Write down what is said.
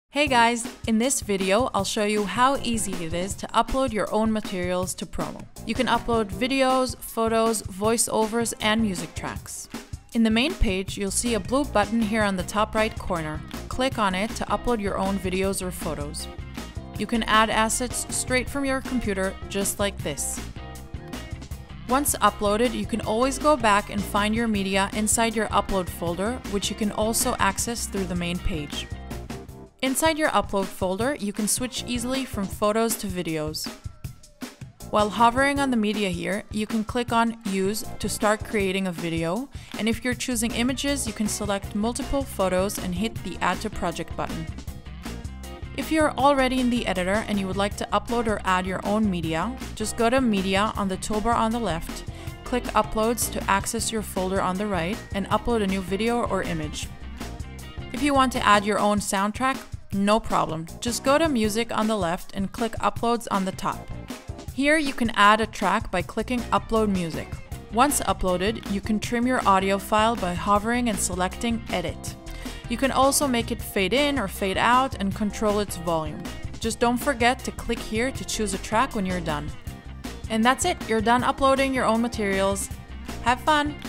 Hey guys, in this video I'll show you how easy it is to upload your own materials to Promo. You can upload videos, photos, voiceovers, and music tracks. In the main page, you'll see a blue button here on the top right corner. Click on it to upload your own videos or photos. You can add assets straight from your computer, just like this. Once uploaded, you can always go back and find your media inside your upload folder, which you can also access through the main page. Inside your upload folder, you can switch easily from photos to videos. While hovering on the media here, you can click on Use to start creating a video, and if you're choosing images, you can select multiple photos and hit the Add to Project button. If you're already in the editor and you would like to upload or add your own media, just go to Media on the toolbar on the left, click Uploads to access your folder on the right, and upload a new video or image. If you want to add your own soundtrack, no problem. Just go to Music on the left and click Uploads on the top. Here you can add a track by clicking Upload Music. Once uploaded, you can trim your audio file by hovering and selecting Edit. You can also make it fade in or fade out and control its volume. Just don't forget to click here to choose a track when you're done. And that's it, you're done uploading your own materials. Have fun!